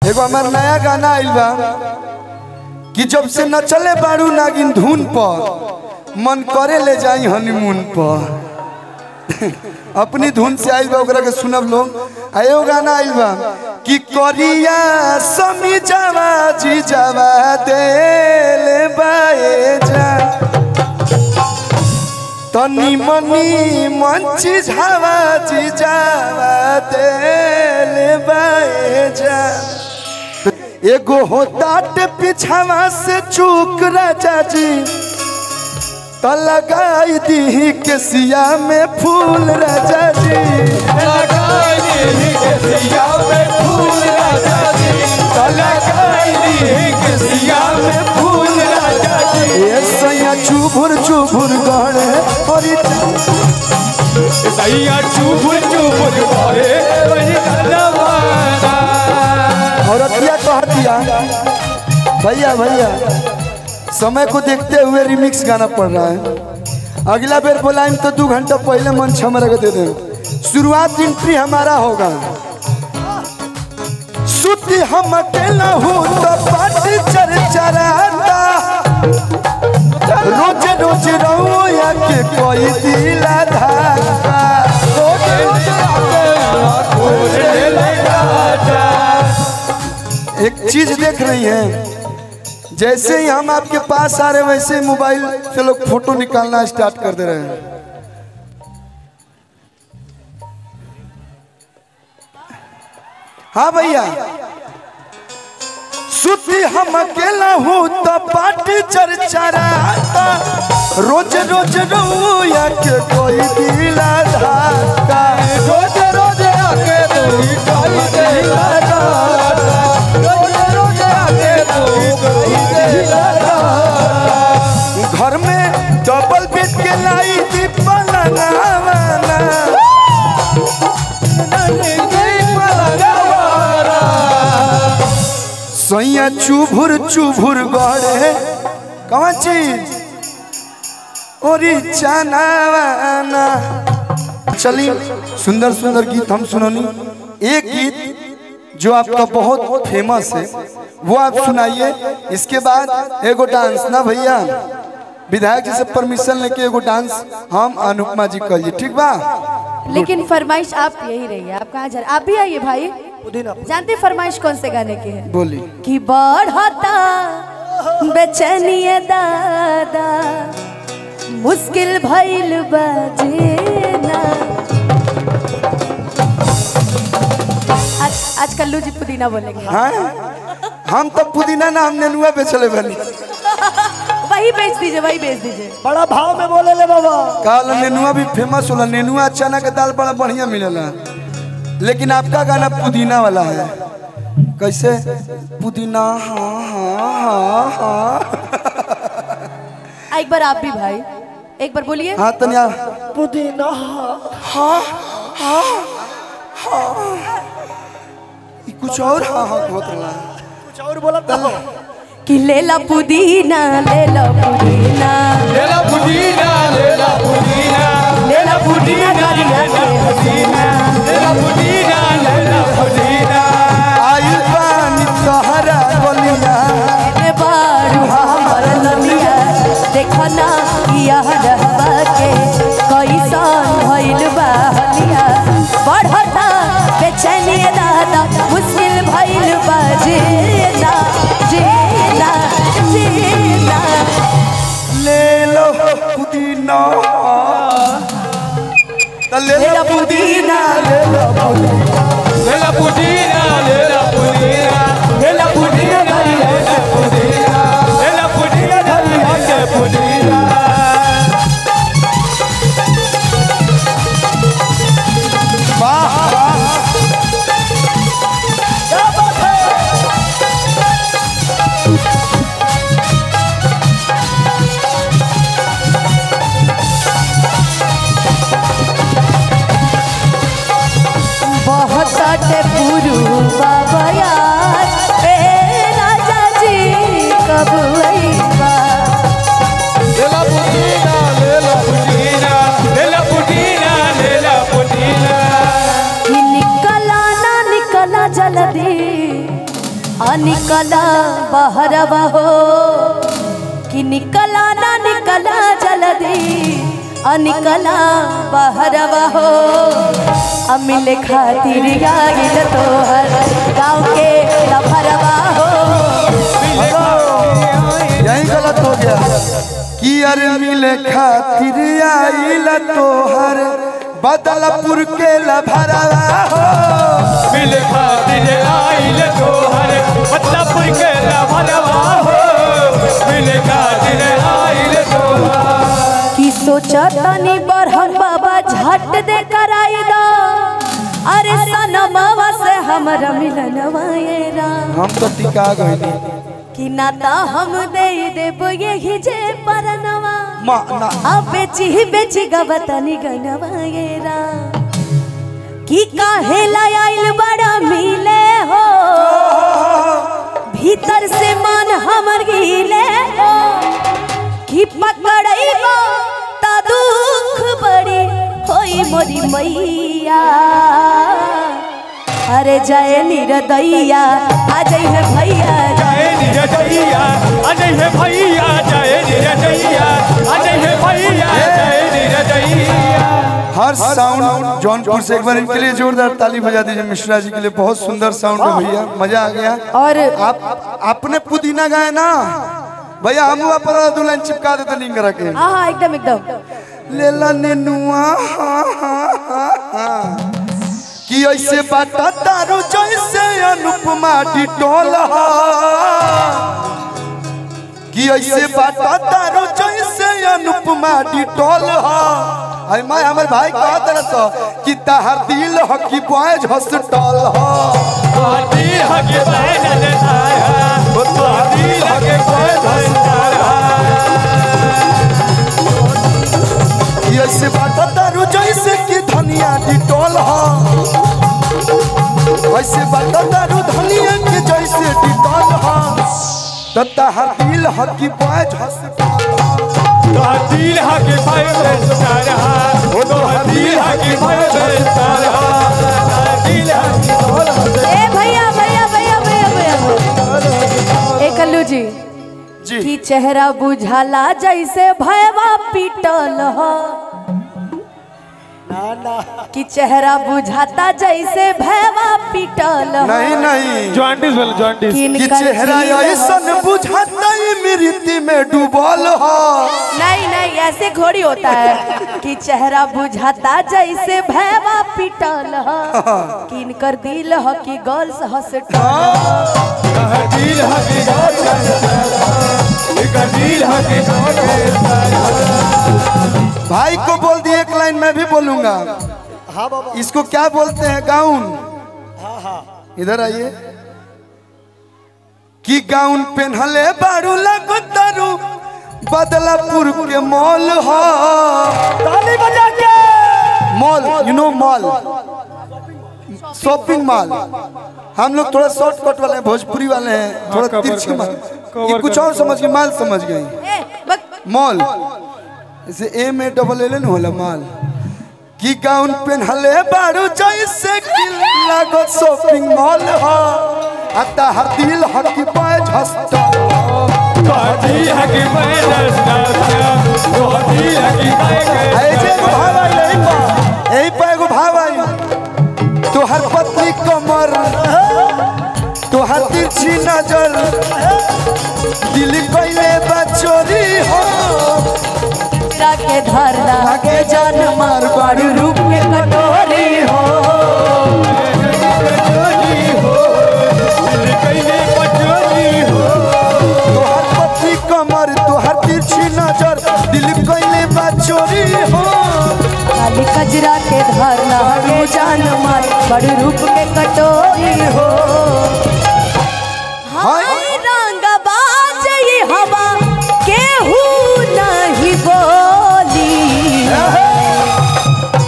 एगो हमार नया गाना आइल बा कि जब से न चले बारू नागिन धुन पर मन करे ले जाई हनीमून पर अपनी धुन से आइल बा ओकरा के सुनब लोग। आयो गाना आइल बा कि करिया समी जावा जी जावा देले बाए जा तनी मनी मंची झावा जी जावा देले बाए जा एगो होताट पिछावा से चूक राजा जी तो लगाई दी केसिया में फूल राजा जी लगाई दी केसिया में फूल राजा जी तो लगाई दी केसिया में फूल राजा जी। ये सैया चुभुर चुभुर गड़े और सैया चुभुर चुभुर गड़े औरतिया कह दिया भैया भैया समय को देखते हुए रिमिक्स गाना पड़ रहा है। अगला बेर बुलाएं तो 2 घंटा पहले मन छमरा के दे दें। शुरुआत एंट्री हमारा होगा। सुती हम अकेला हूँ तो पार्टी चरचराता रोज रोज रोया के कोई दिला धागा एक चीज देख रही हैं, जैसे ही हम आपके पास आ रहे वैसे ही मोबाइल से लोग फोटो निकालना स्टार्ट कर दे रहे हैं। हाँ भैया सुती हम अकेला हूँ तो पार्टी चरचराता रोज रोज रोया के कोई दिला धागा रोज रोज आके कोई दिला धागा रोज रोज आके कोई दिला धागा। घर में डबल बेड के लाई थी पलंगावाना सैया चुभुर चुभुर गड़े कौन चीज ओरी चनावाना। चलिए सुंदर सुंदर गीत हम सुनोनी। एक गीत जो आपका बहुत फेमस है वो आप सुनाइए। इसके बाद एगो डांस ना भैया विधायक जी से परमिशन लेके एगो डांस हम अनुपमा जी कर ठीक बा। लेकिन फरमाइश आप यही रही है। आप कहाँ जा रहे? आप भी आइए भाई। जानते फरमाइश कौन से गाने की है? बोली कि बढ़ता बेचैनिए दादा मुश्किल भइल बजेना। आज कल्लू जी पुदीना बोलेंगे। हाँ हम तो पुदीना ना हम नेनुआ बेचले बनी। वही बेच दीजिए वही बेच दीजिए। बड़ा भाव में बोले ले बाबा। काल नेनुआ भी फेमस होला। नेनुआ चना के दाल बड़ा बढ़िया मिलेला। लेकिन आपका गाना पुदीना वाला है। कैसे पुदीना? हाँ हाँ हाँ एक बार आप भी भाई एक बार बोलिए। हाँ तनिया पुदीना हाँ हाँ हाँ कुछ और हाँ हाँ होत रहा है। कुछ और बोला तो कि लेला पुदीना लेला पुदीना लेला पुदीना लेला पुदीना लेला पुदीना करिया के हसीना लेला पुदीना लेला पुदीना आइल पानी तोहरा बलिया ने बारू हमर लमिया देखो ना यह रहबा के कैसन भइल बा हलिया। बढ़ता बेचैनी दादा मुश्किल भइल बा जेना जेना जेना। ले लो पुदीना लेला पुदीना लेला पुदीना लेला पुदीना लेला पुदीना लेला पुदीना लेला पुदीना धनिया के पुदीना। वाह क्या बात है। निकला बहरवा हो कि निकला ना निकला जल्दी निकला बहरवा हो मिले खातिर आइल तोहर गाँव के लफरवा हो। यही गलत हो गया कि अरे मिले खातिर आइल तोहर बदलपुर के लफरवा हो। मिले खातिर आइल तोहर बदलपुर के लफरवा हो। मिले खातिर आइल तोहर कि सोचतनी बरहम बाबा झट दे कराई दो अरे सनमवा से हमरा मिलनवा ये राम। हम तो टिका गए कि नाता हम दे देब यही जे परनवा अब बेची गवतनी गनवा ये राम। कि काहे लाइल बड़ा मिले हो भीतर से मन हमर गिले हो कि पकड़ैबो ता दुख बड़ी होई मोरी मैया। अरे जय निरदैया आ जइहे भैया जय निरदैया आ जइहे भैया जय निरदैया आ जइहे भैया जय निरदैया। हर साउंड जौनपुर से एक बार इनके लिए जोरदार ताली बजा दीजिए। मिश्रा जी के लिए बहुत सुंदर साउंड है भैया, मजा आ गया। और आपने पुदीना गाया ना भैया, हम पर दुल्हन चिपका देते लिंग करा के। हाँ एकदम एकदम लेला नेनुआ कि ऐसे बाटा तारू जैसे अनुपमा डिटोल कि ऐसे बाटा तारू जैसे अनुपमा डिटोल आई माय हमर भाई कहा तरह तो कि तहर दिल ह कि बॉयज हॉस्पिटल ह दिल ह कि बॉयज हॉस्पिटल हो तो दिल ह कि बॉयज हॉस्पिटल ऐसे बाटा तारू जैसे कि धनिया डिटोल ह वैसे बाटा तारू धनिया के जैसे डिटोल ह तहर दिल ह कि बॉयज हॉस्पिटल तो दिल ह कि बॉयज हॉस्पिटल हो तो दिल ह कि बॉयज हॉस्पिटल दिल ह कि ए भैया भैया भैया भैया भैया ए कल्लू जी कि चेहरा बुझाला जैसे भयवा पीटल हो कि चेहरा बुझाता जैसे भयवा पीटल हो। नहीं जॉन्डिस वाला जॉन्डिस कि चेहरा ऐसन बुझाता मृत्यु में डूबल हो। नहीं ऐसे घोड़ी होता है कि चेहरा बुझाता जैसे भयवा पीटल हो कि इनकर दिल हो कि गर्ल्स हॉस्पिटल दिल ह कि गर्ल्स दिल ह कि भाई को बोल दिए एक लाइन मैं भी बोलूंगा। हाँ बाबा इसको क्या बोलते हैं गाउन? इधर आइए कि गाउन पहनले बारू लगो तारू बदलापुर के मॉल हो। ताली बजा के mall you know mall shopping mall. हम लोग थोड़ा शॉर्टकट वाले हैं, भोजपुरी वाले हैं, थोड़ा तिरछी माल। ये कुछ और समझ गए, माल समझ गए मॉल इसे ए में डबल एल न होला माल। कि गाउन पहनले बारू जैसे कि लागो शॉपिंग मॉल हो अता हर दिल ह कि बॉयज हॉस्टल दिल ह कि बॉयज हॉस्टल तो दिल ह कि ऐसे एगो भाव आई यही पर एगो भाव आई तोहर पतली कमर तोहर तिरछी नजर दिल कइले बा चोरी हो के धरना के जान मार बारू रूप के कटोरी हो तोहर पतली कमर तोहर तिरछी नजर दिल कइले बा चोरी हो खाली कजरा के धरना के जान मार बारू रूप के कटोरी हो।